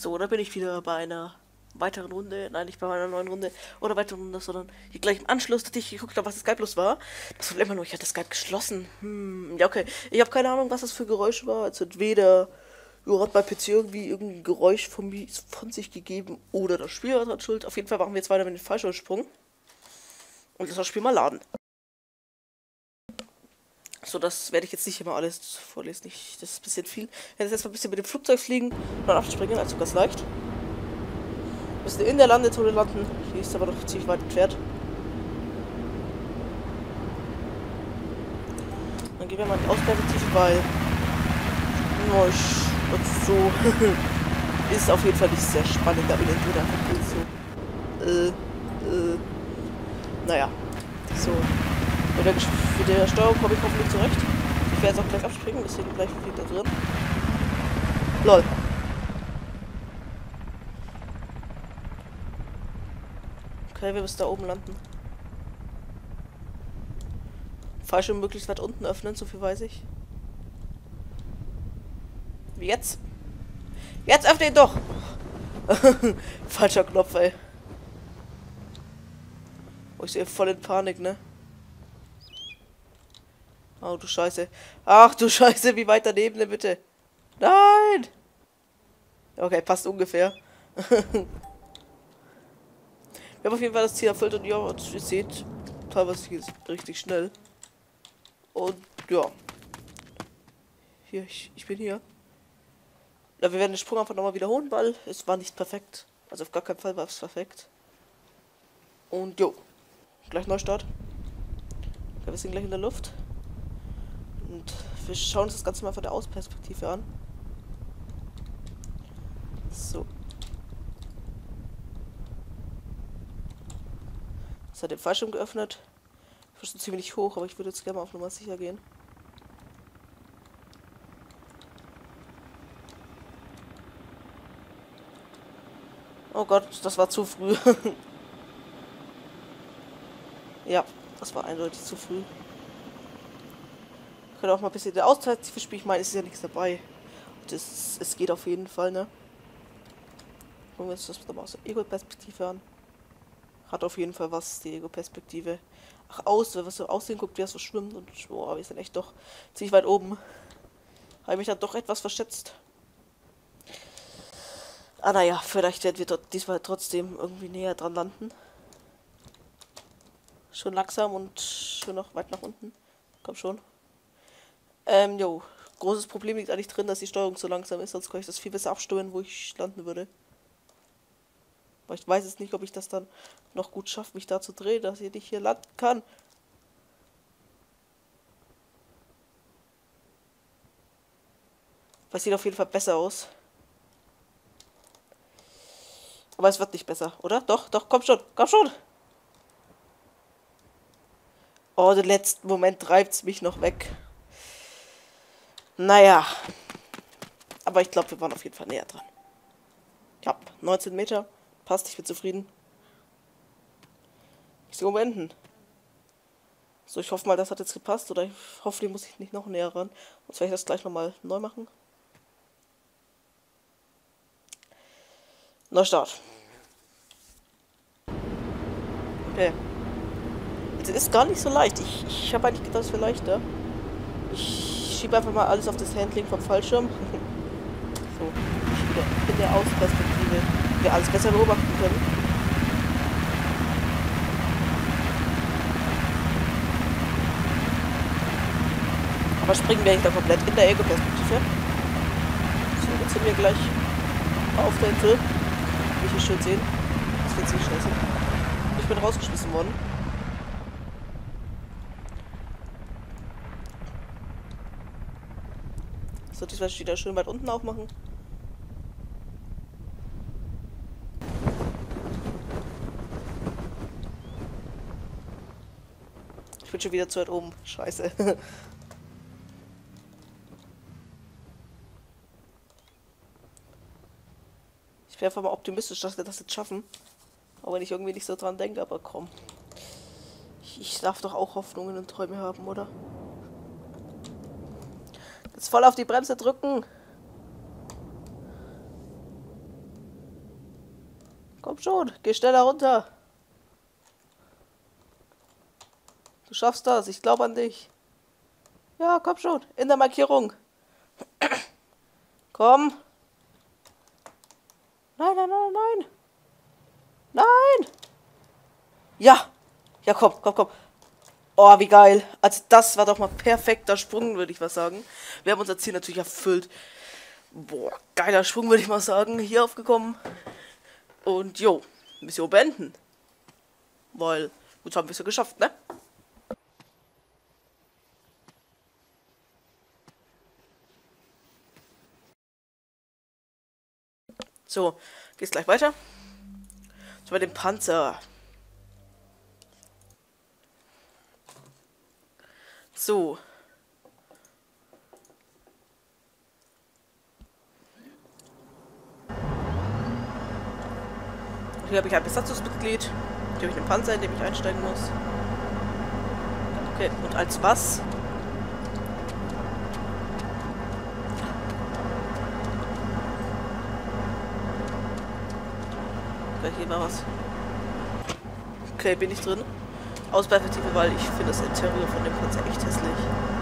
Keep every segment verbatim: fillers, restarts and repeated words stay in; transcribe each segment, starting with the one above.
So, da bin ich wieder bei einer weiteren Runde. Nein, nicht bei einer neuen Runde oder weiteren Runde, sondern hier gleich im Anschluss, dass ich geguckt habe, was Skype los war. Das Problem war nur, ich hatte Skype geschlossen. Hm, ja, okay. Ich habe keine Ahnung, was das für Geräusch war. Also entweder ja, hat mein P C irgendwie irgendein Geräusch von, mir, von sich gegeben oder das Spiel war dran schuld. Auf jeden Fall machen wir jetzt weiter mit dem Fallschirmsprung. Und das Spiel mal laden. So, das werde ich jetzt nicht immer alles vorlesen. Ich, das ist ein bisschen viel. Ich werde jetzt mal ein bisschen mit dem Flugzeug fliegen und dann abspringen, also ganz leicht. Wir müssen in der Landezone landen. Die ist aber noch ziemlich weit entfernt. Dann gehen wir mal in die Ausperspektive, weil no, ich, so ist auf jeden Fall nicht sehr spannend, da bin ich wieder so. Äh, äh, naja. So. Mit der, mit der Steuerung komme ich hoffentlich zurecht. Ich werde jetzt auch gleich abspringen, deswegen gleich fliegt da drin. Lol. Okay, wir müssen da oben landen. Fallschirm möglichst weit unten öffnen, so viel weiß ich. Wie jetzt? Jetzt öffne ihn doch! Falscher Knopf, ey. Oh, ich sehe voll in Panik, ne? Oh, du Scheiße. Ach, du Scheiße, wie weit daneben denn bitte? Nein! Okay, passt ungefähr. Wir haben auf jeden Fall das Ziel erfüllt und ja, ihr seht, teilweise geht es richtig schnell. Und ja. Hier, ich, ich bin hier. Ja, wir werden den Sprung einfach nochmal wiederholen, weil es war nicht perfekt. Also auf gar keinen Fall war es perfekt. Und jo. Gleich Neustart. Ja, wir sind gleich in der Luft. Und wir schauen uns das Ganze mal von der Außenperspektive an. So. Es hat den Fallschirm geöffnet. Ich bin schon ziemlich hoch, aber ich würde jetzt gerne mal auf Nummer sicher gehen. Oh Gott, das war zu früh. Ja, das war eindeutig zu früh. Ich kann auch mal ein bisschen der Auszeit spielen. Ich meine, es ist ja nichts dabei. Das, es geht auf jeden Fall, ne? Gucken wir uns das mal aus der Ego-Perspektive an. Hat auf jeden Fall was, die Ego-Perspektive. Ach, aus, wenn man so aussehen guckt, wie er so schwimmt und boah, wir sind echt doch ziemlich weit oben. Habe ich mich dann doch etwas verschätzt. Ah, naja, vielleicht werden wir dort diesmal trotzdem irgendwie näher dran landen. Schon langsam und schon noch weit nach unten. Komm schon. Ähm, jo. Großes Problem liegt eigentlich drin, dass die Steuerung so langsam ist, sonst kann ich das viel besser absteuern, wo ich landen würde. Aber ich weiß jetzt nicht, ob ich das dann noch gut schaffe, mich da zu drehen, dass ich nicht hier landen kann. Aber es sieht auf jeden Fall besser aus. Aber es wird nicht besser, oder? Doch, doch, komm schon, komm schon! Oh, den letzten Moment treibt es mich noch weg. Naja. Aber ich glaube, wir waren auf jeden Fall näher dran. Ja, neunzehn Meter. Passt, ich bin zufrieden. Ich sehe Momenten. So, ich hoffe mal, das hat jetzt gepasst. Oder ich hoffe, muss ich nicht noch näher ran. Sonst werde ich das gleich nochmal neu machen. Neustart. Okay. Das ist gar nicht so leicht. Ich, ich habe eigentlich gedacht, es wäre leichter. Ich schiebe einfach mal alles auf das Handling vom Fallschirm. So, ich wieder in der Außenperspektive, wir alles besser beobachten können. Aber springen wir nicht da komplett in der Ego-Perspektive. So, jetzt sind wir gleich auf der Insel. Wie ich hier schön sehen. Das wird ziemlich schnell sein. Ich bin rausgeschmissen worden. So, diesmal wieder schön weit unten aufmachen. Ich bin schon wieder zu weit oben. Scheiße. Ich wäre einfach mal optimistisch, dass wir das jetzt schaffen. Auch wenn ich irgendwie nicht so dran denke, aber komm. Ich, ich darf doch auch Hoffnungen und Träume haben, oder? Jetzt voll auf die Bremse drücken. Komm schon, geh schneller runter. Du schaffst das, ich glaube an dich. Ja, komm schon, in der Markierung. Komm. Nein, nein, nein, nein. Nein. Ja. Ja, komm, komm, komm. Oh, wie geil. Also das war doch mal perfekter Sprung, würde ich mal sagen. Wir haben unser Ziel natürlich erfüllt. Boah, geiler Sprung, würde ich mal sagen. Hier aufgekommen. Und jo, Mission beenden. Weil, gut, haben wir es ja geschafft, ne? So, geht's gleich weiter. So, bei dem Panzer. So. Hier habe ich ein Besatzungsmitglied. Hier habe ich einen Panzer, in dem ich einsteigen muss. Okay, und als was? Okay, hier war was. Okay, bin ich drin. Ausperspektive, weil ich finde das Interieur von dem Panzer echt hässlich.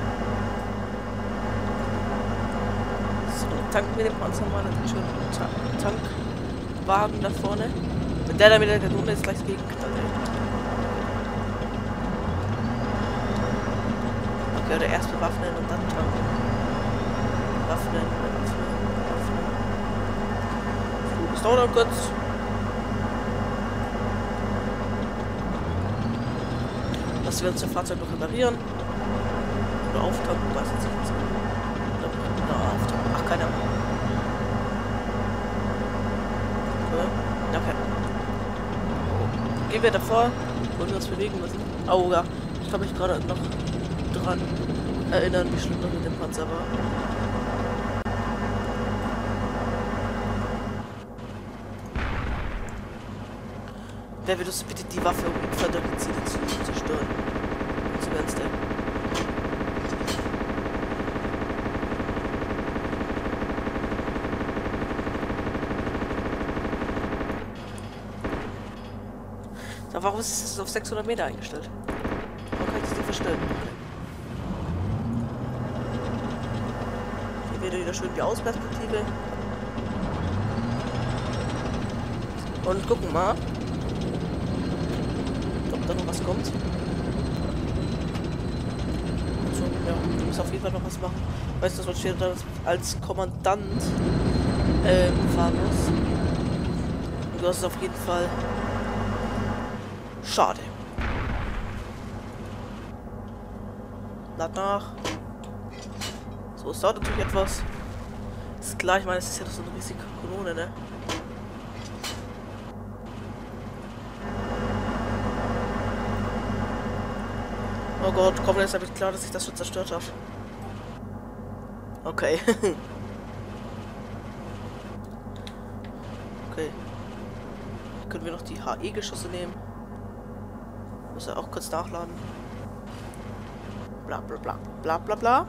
So, tanken wir den Panzer mal. Natürlich schon einen Ta Tankwagen da vorne. Wenn der da mit der Kanone jetzt gleich gegenknallt. Okay, oder erst bewaffnen und dann tanken. Waffnen, waffnen, waffnen. So, das dauert noch kurz. Dass wir uns das Fahrzeug noch reparieren. Oder auftanken, weiß ich nicht. Oder auftanken. Ach, keine Ahnung. Okay. Okay. Gehen wir davor, wollen wir uns bewegen müssen. Oh ja, ich kann mich gerade noch dran erinnern, wie schlimm das mit dem Panzer war. Wer will uns bitte die Waffe, um infantile Ziele zu zerstören? So ganz der. So, warum ist es auf sechshundert Meter eingestellt? Warum kann ich das nicht verstellen? Hier wieder wieder schön die Außenperspektive. Und gucken mal, ob da noch was kommt. So, ja, ich muss auf jeden Fall noch was machen. Weißt du, was steht da als Kommandant ähm, fahren muss? Und du hast es auf jeden Fall. Schade. Lad nach. So, es dauert natürlich etwas. Ist klar, ich meine, es ist ja doch so eine riesige Kanone, ne? Oh Gott, komm, jetzt habe ich klar, dass ich das schon zerstört habe. Okay. Okay. Können wir noch die H E-Geschosse nehmen? Muss er auch kurz nachladen. Bla bla bla bla bla bla.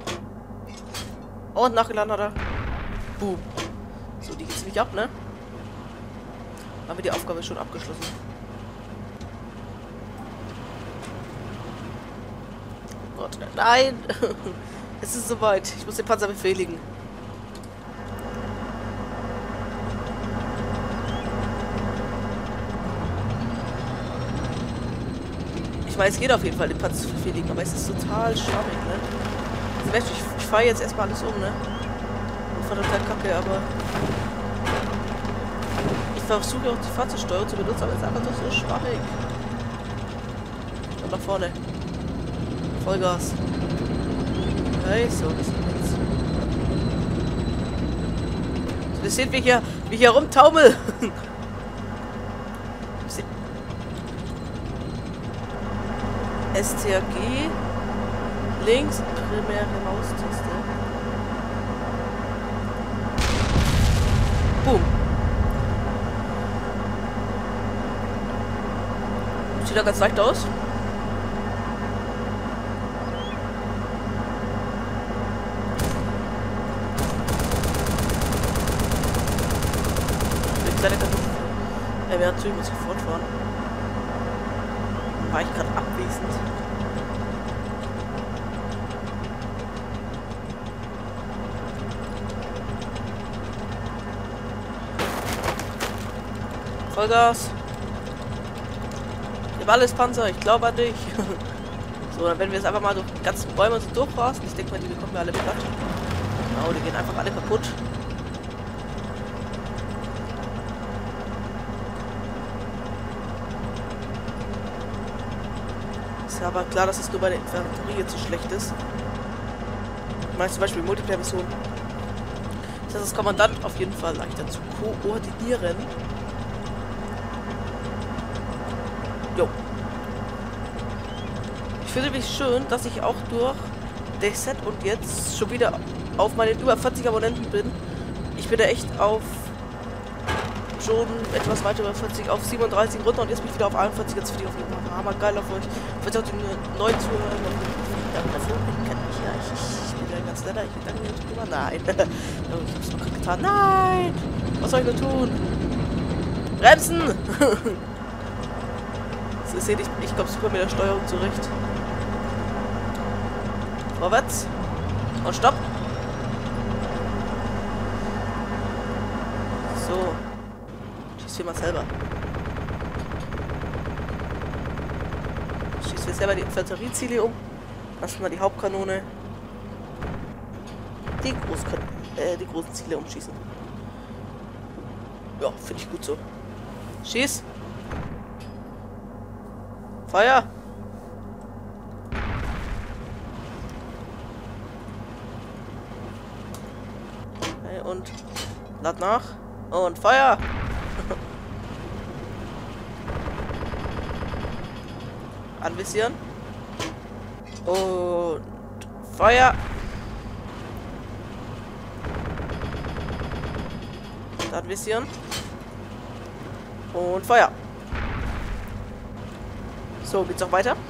Und nachgeladen hat er. Boom. So, die geht's nicht ab, ne? Haben wir die Aufgabe schon abgeschlossen. Gott, nein! Es ist soweit. Ich muss den Panzer befehligen. Ich meine, es geht auf jeden Fall, den Panzer zu befehligen, aber es ist total schwammig, ne? Also, ich, ich fahre jetzt erstmal alles um, ne? Und fahre total kacke, aber ich versuche auch die Fahrzeugsteuerung zu benutzen, aber es ist einfach doch so schwammig. Und nach vorne. Vollgas. Okay, so, das ist jetzt. So, ihr seht, wie ich hier, wie ich hier rumtaumel. S T R G. Links, primäre Maustaste. Boom. Sieht da ganz leicht aus. Kleine Kanone. Er wäre natürlich, muss ich fortfahren. War ich gerade abwesend. Vollgas. Ich habe alles Panzer, ich glaube an dich. So, dann werden wir jetzt einfach mal durch die ganzen Bäume so durchrasen. Ich denke mal, die bekommen wir alle platt. Genau, die gehen einfach alle kaputt. Ist aber klar, dass es nur bei der Infanterie jetzt so schlecht ist. Ich meine zum Beispiel Multiplayer-Missionen. Das heißt, das Kommandant auf jeden Fall leichter zu koordinieren. Jo. Ich finde mich schön, dass ich auch durch das Set und jetzt schon wieder auf meinen über vierzig Abonnenten bin. Ich bin da echt auf schon etwas weiter über vierzig, auf siebenunddreißig runter und jetzt bin ich wieder auf einundvierzig. Jetzt finde ich auf jeden Fall hammer geil auf euch. Falls ihr auch den neuen Zuhörer dafür kennt mich ja. Ich, ich, ich bin ja ganz netter. Ich bedanke mich immer. Nein. Oh, ich hab's noch gerade getan. Nein! Was soll ich nur tun? Bremsen! Ihr seht, ich, ich komme super mit der Steuerung zurecht. Vorwärts. Und stopp. So. Schieß mal selber. Schieß wir selber die Infanterieziele um. Lassen wir die Hauptkanone. Die, Großkan äh, die großen Ziele umschießen. Ja, finde ich gut so. Schieß. Feuer! Okay, und lad nach. Und Feuer! Anvisieren. Und Feuer! Anvisieren. Und Feuer! So, geht's auch weiter?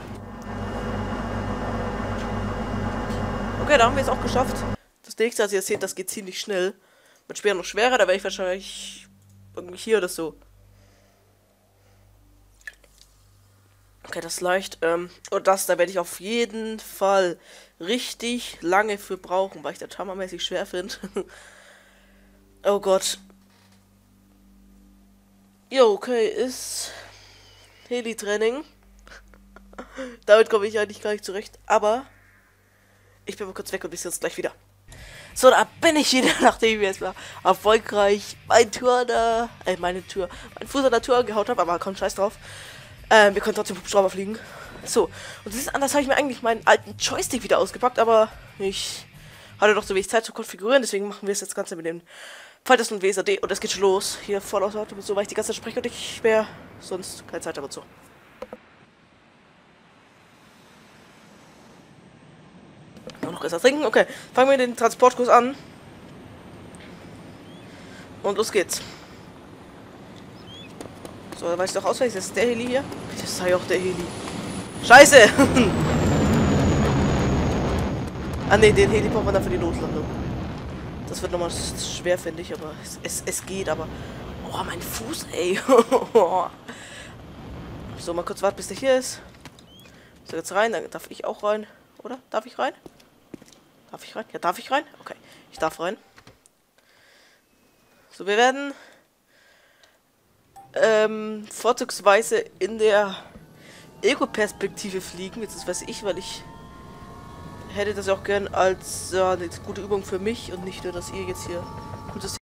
Okay, da haben wir es auch geschafft. Das nächste, als ihr seht, das geht ziemlich schnell. Wird später noch schwerer, da werde ich wahrscheinlich irgendwie hier oder so. Okay, das ist leicht. Ähm, und das, da werde ich auf jeden Fall richtig lange für brauchen, weil ich das hammermäßig schwer finde. Oh Gott. Jo, okay, ist Heli-Training. Damit komme ich eigentlich gar nicht zurecht. Aber ich bin mal kurz weg und bis jetzt gleich wieder. So, da bin ich wieder, nachdem ich jetzt mal erfolgreich mein Tour da, äh, meine Tür, mein Fuß an der Tür gehaut habe, aber komm, scheiß drauf. Ähm, wir können trotzdem Hubschrauber fliegen. So, und das ist anders, habe ich mir eigentlich meinen alten Joystick wieder ausgepackt, aber ich hatte doch so wenig Zeit zu konfigurieren, deswegen machen wir es jetzt Ganze mit dem Falters und W S A D und es geht schon los. Hier voll aus Auto, so, weil ich die ganze Zeit spreche und ich mehr sonst keine Zeit aber so. Noch besser trinken. Okay, fangen wir den Transportkurs an. Und los geht's. So, da weiß ich doch auswendig, das ist der Heli hier. Das sei auch der Heli. Scheiße! Ah ne, den Heli braucht man dann für die Notlandung. Das wird nochmal schwer, finde ich, aber es, es, es geht, aber... Oh, mein Fuß, ey. So, mal kurz warten, bis der hier ist. So, jetzt rein, dann darf ich auch rein. Oder? Darf ich rein? Darf ich rein? Ja, darf ich rein? Okay, ich darf rein. So, wir werden ähm, vorzugsweise in der Ego-Perspektive fliegen. Jetzt weiß ich, weil ich hätte das auch gern als äh, eine gute Übung für mich und nicht nur, dass ihr jetzt hier gutes